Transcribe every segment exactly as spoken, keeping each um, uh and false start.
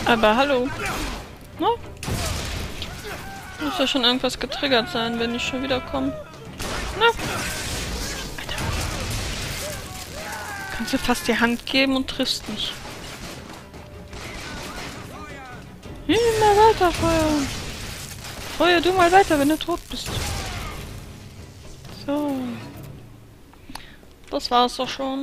Aber hallo. No? Muss ja schon irgendwas getriggert sein, wenn ich schon wieder komme. Na? Alter. Kannst du fast die Hand geben und triffst nicht. Immer weiter feuern. Feuer du mal weiter, wenn du tot bist. So. Das war's doch schon.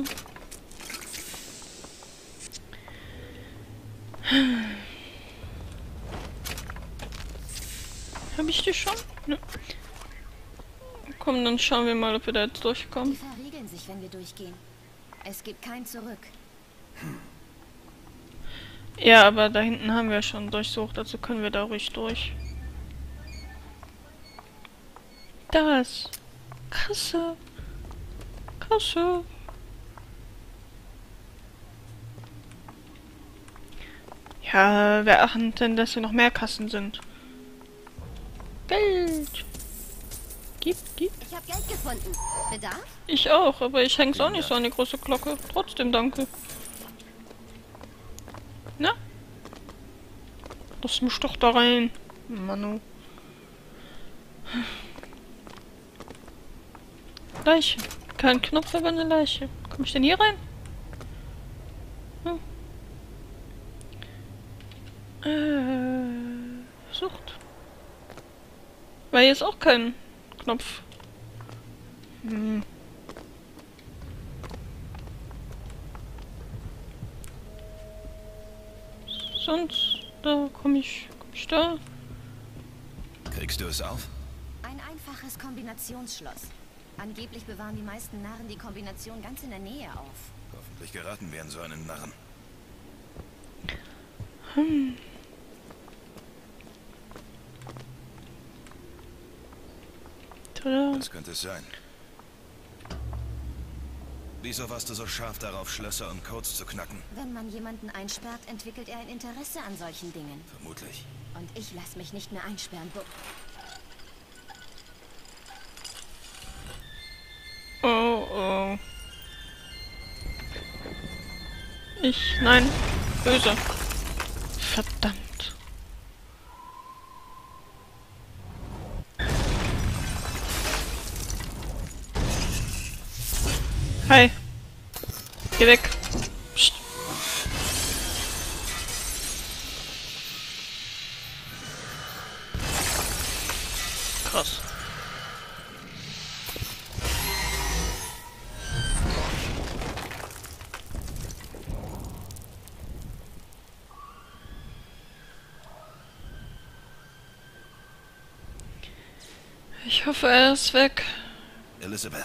Habe ich die schon? Ne. Komm, dann schauen wir mal, ob wir da jetzt durchkommen. Die verriegeln sich, wenn wir durchgehen. Es gibt kein Zurück. Ja, aber da hinten haben wir schon durchsucht, also können wir da ruhig durch. Das. Kasse. Kasse. Ja, wer achtet denn, dass hier noch mehr Kassen sind? Geld. Gib, gib. Ich habe Geld gefunden. Bedarf? Ich auch, aber ich häng's auch nicht so an die große Glocke. Trotzdem danke. Na? Lass mich doch da rein. Manu. Leiche. Kein Knopf, aber eine Leiche. Komm ich denn hier rein? Hm. Äh, Sucht. Weil hier ist auch kein Knopf. Hm. Sonst, da komme ich, komm ich da. Kriegst du es auf? Ein einfaches Kombinationsschloss. Angeblich bewahren die meisten Narren die Kombination ganz in der Nähe auf. Hoffentlich geraten wir an so einen Narren. Hm. Tada. Was könnte es sein? Wieso warst du so scharf darauf, Schlösser und Codes zu knacken? Wenn man jemanden einsperrt, entwickelt er ein Interesse an solchen Dingen. Vermutlich. Und ich lasse mich nicht mehr einsperren. Oh, oh. Ich, nein. Böse. Verdammt. Hi. Geh weg. Psst. Krass. Ich hoffe, er ist weg. Elizabeth.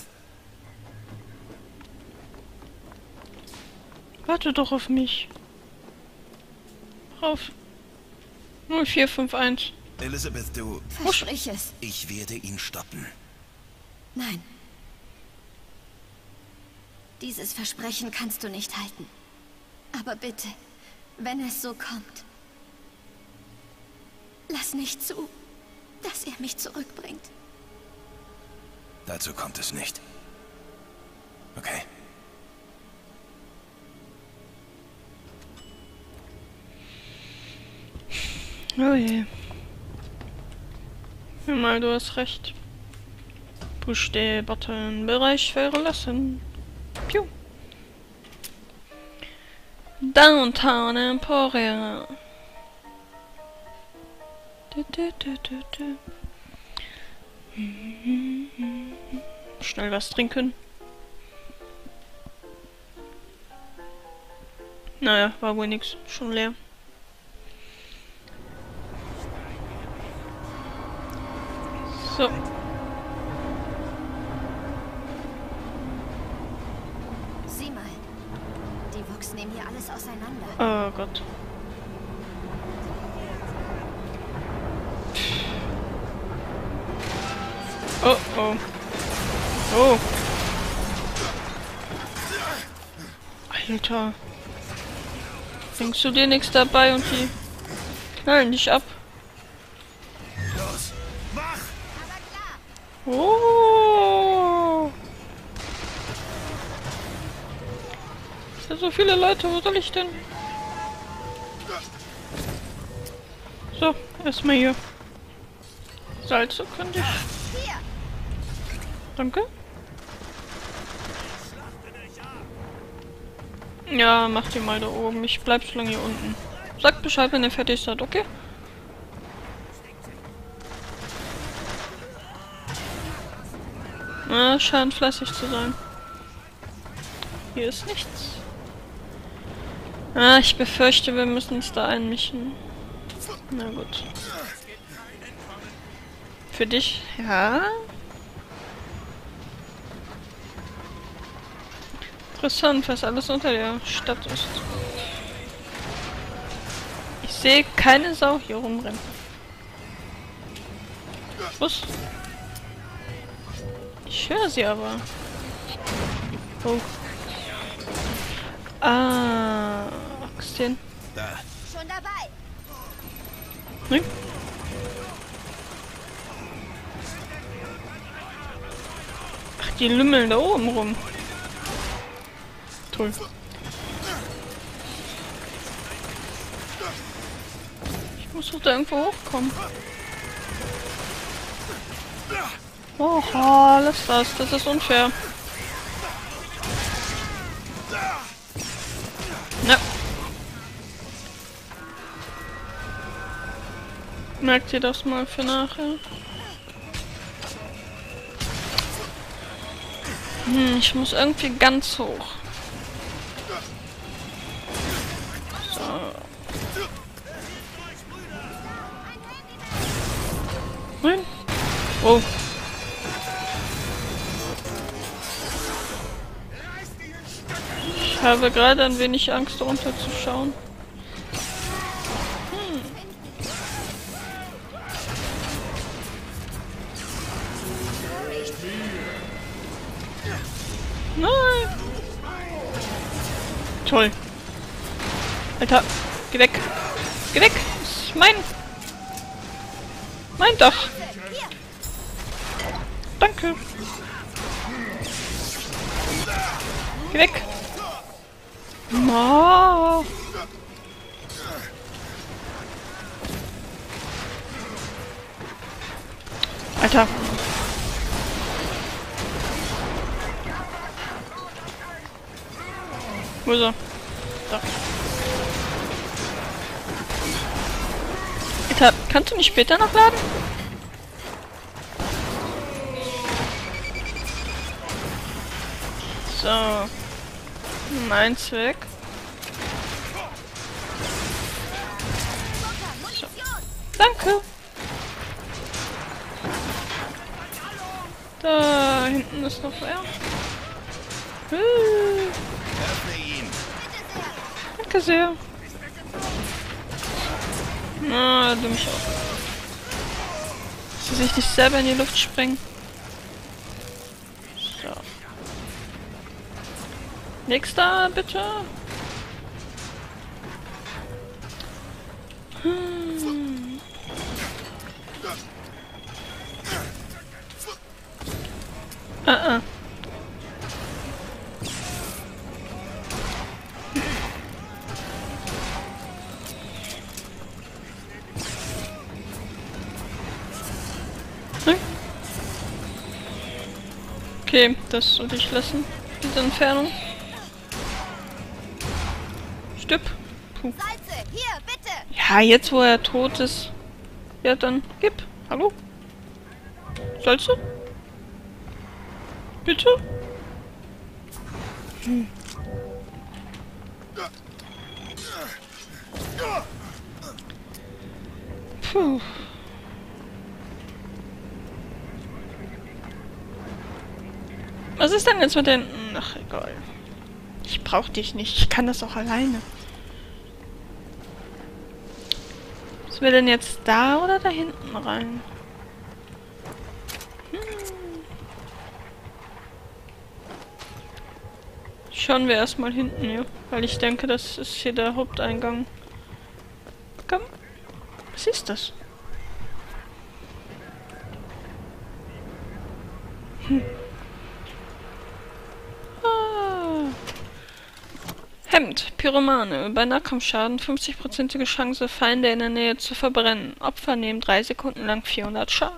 Warte doch auf mich. Auf. null vier fünf eins. Elizabeth, du... Versprich es. Ich werde ihn stoppen. Nein. Dieses Versprechen kannst du nicht halten. Aber bitte, wenn es so kommt, lass nicht zu, dass er mich zurückbringt. Dazu kommt es nicht. Okay. Oh je. Hör mal, du hast recht. Push the button. Bereich verlassen. Piu. Downtown Emporia. Du, du, du, du, du. Schnell was trinken. Naja, war wohl nix. Schon leer. So. Sieh mal. Die Vox nehmen hier alles auseinander. Oh Gott. Oh oh. Oh. Alter. Denkst du dir nichts dabei und die knallen dich ab? Los, mach! Oh. Es sind so viele Leute, wo soll ich denn? So, erstmal hier. Salze könnte ich. Hier! Danke. Ja, mach die mal da oben. Ich bleib so lange hier unten. Sagt Bescheid, wenn ihr fertig seid, okay? Ah, scheint fleißig zu sein. Hier ist nichts. Ah, ich befürchte, wir müssen uns da einmischen. Na gut. Für dich, ja. Interessant, was alles unter der Stadt ist. Ich sehe keine Sau hier rumrennen. Was? Ich höre sie aber. Oh. Ah, Aktien. Da. Schon dabei! Hm? Ach, die lümmeln da oben rum. Toll. Ich muss doch da irgendwo hochkommen. Oha, lass das. Das ist unfair. Ja. Merkt ihr das mal für nachher? Hm, ich muss irgendwie ganz hoch. So. Nein. Oh. Ich habe gerade ein wenig Angst, runterzuschauen. Hm. Nein! Toll. Alter, geh weg. Geh weg. Das ist mein... Mein Dach. Danke. Geh weg. No. Alter. Wo ist er? Da. Alter, kannst du nicht später noch laden? So. Meins weg. So. Danke. Da hinten ist noch wer. Uh. Öffne ihn. Danke sehr. Na, du mich auch. Sie sich nicht selber in die Luft sprengen. So. Nächster, bitte. Hm. Ah, ah. Hm. Okay, das sollte ich lassen. Diese Entfernung. Stirb. Puh. Salze, hier, bitte! Ja, jetzt wo er tot ist. Ja, dann gib. Hallo? Salze? Bitte? Hm. Puh. Was ist denn jetzt mit den... Ach, egal. Ich brauch dich nicht. Ich kann das auch alleine. Was will denn jetzt da oder da hinten rein? Hm. Schauen wir erstmal hinten hier. Weil ich denke, das ist hier der Haupteingang. Komm. Was ist das? Hm. Ah. Hemd, Pyromane. Bei Nahkampfschaden fünfzig-prozentige Chance, Feinde in der Nähe zu verbrennen. Opfer nehmen drei Sekunden lang vierhundert Schaden.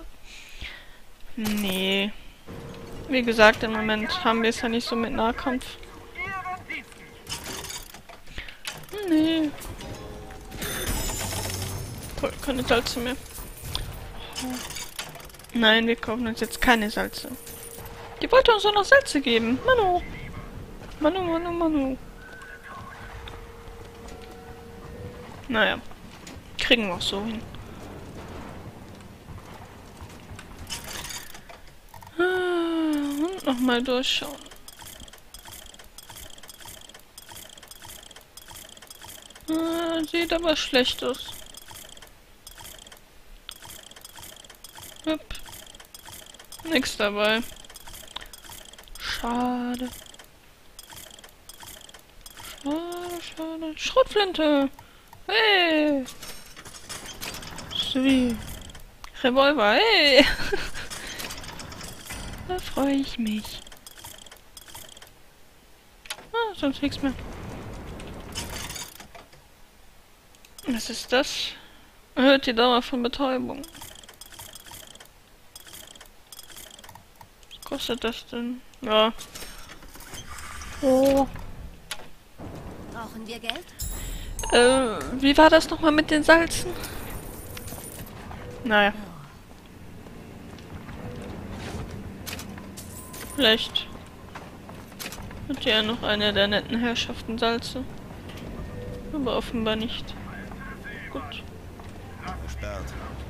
Nee. Wie gesagt, im Moment haben wir es ja nicht so mit Nahkampf. Nee. Cool, keine Salze mehr. Nein, wir kaufen uns jetzt keine Salze. Die wollte uns doch noch Salze geben. Manu. Manu, Manu, Manu. Naja. Kriegen wir auch so hin. Und nochmal durchschauen. Ah, sieht aber schlecht aus. Hup. Nix dabei. Schade. Schade, schade. Schrotflinte! Hey! Sweet. Revolver, hey! Da freue ich mich. Ah, sonst nichts mehr. Was ist das? Erhöht die Dauer von Betäubung. Was kostet das denn? Ja. Oh. Brauchen wir Geld? Äh, wie war das nochmal mit den Salzen? Naja. Vielleicht hat ja noch eine der netten Herrschaften Salze. Aber offenbar nicht. Gut. Gesperrt.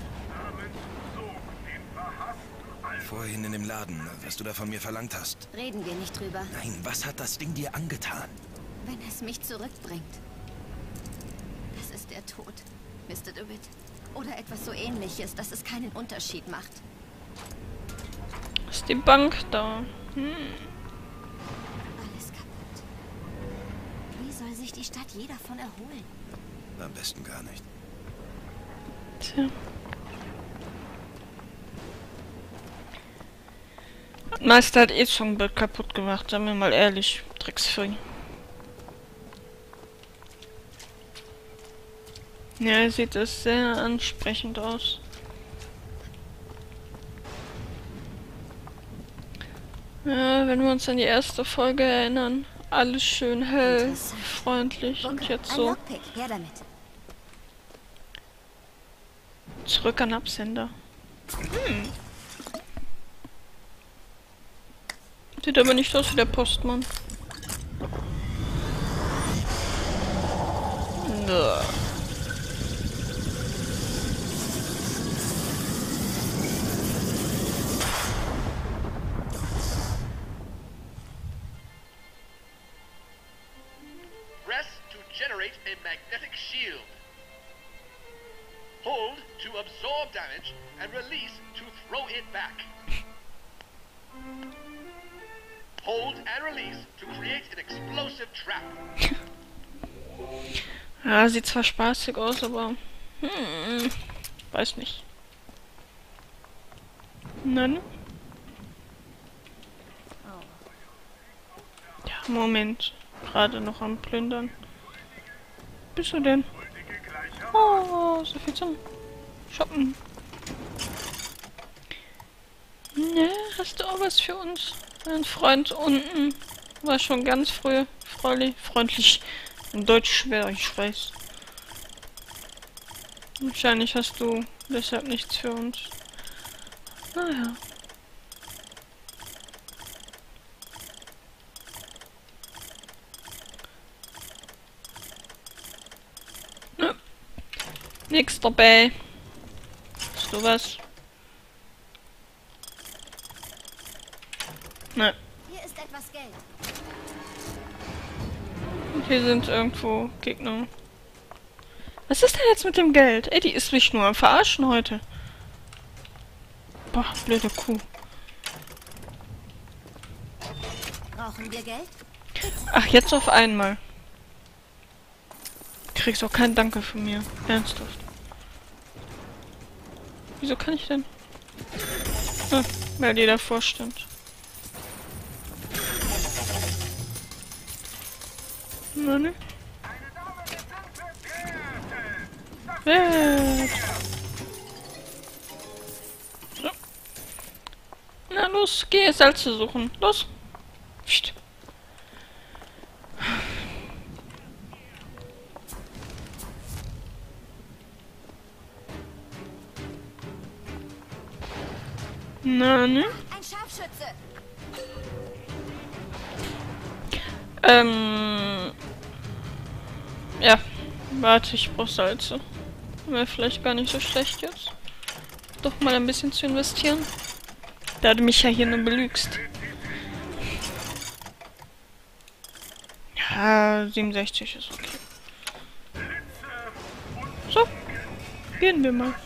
Vorhin in dem Laden, was du da von mir verlangt hast. Reden wir nicht drüber. Nein, was hat das Ding dir angetan? Wenn es mich zurückbringt. Das ist der Tod, Mister DeWitt. Oder etwas so Ähnliches, dass es keinen Unterschied macht. Ist die Bank da? Hm. Alles kaputt. Wie soll sich die Stadt je davon erholen? Am besten gar nicht. Tja. Meister hat eh schon ein Bild kaputt gemacht, sagen wir mal ehrlich. Drecksvieh. Ja, sieht es sehr ansprechend aus. Ja, wenn wir uns an die erste Folge erinnern, alles schön hell, freundlich und jetzt Ein so. Lockpick, her damit. Zurück an Absender. Hm. Sieht aber nicht aus wie der Postmann. Nö. Press to generate a magnetic shield. Hold to absorb damage and release to throw it back. Hold and release to create an explosive trap. Ja, sieht zwar spaßig aus, aber... Hm, weiß nicht. Nein? Ja, Moment. Gerade noch am Plündern. Bist du denn? Oh, so viel zum Shoppen. Ne, hast du auch was für uns? Ein Freund unten war schon ganz früh freundlich. Freundlich. In Deutsch schwer, ich weiß. Wahrscheinlich hast du deshalb nichts für uns. Naja. Nö. Nix dabei. Hast du was? Nein. Hier ist etwas Geld. Hier sind irgendwo Gegner. Was ist denn jetzt mit dem Geld? Ey, die ist mich nur am Verarschen heute. Boah, blöde Kuh. Brauchen wir Geld? Ach, jetzt auf einmal. Kriegst auch kein Danke von mir. Ernsthaft. Wieso kann ich denn? Ah, weil die davor stand. Na ne? Wert. So. Na los, geh Salze suchen. Los. Psst. Na ne? Ein Scharfschütze. Ähm. Ja. Warte, ich brauch Salze. Wäre vielleicht gar nicht so schlecht jetzt. Doch mal ein bisschen zu investieren. Da du mich ja hier nur belügst. Ja, siebenundsechzig ist okay. So. Gehen wir mal.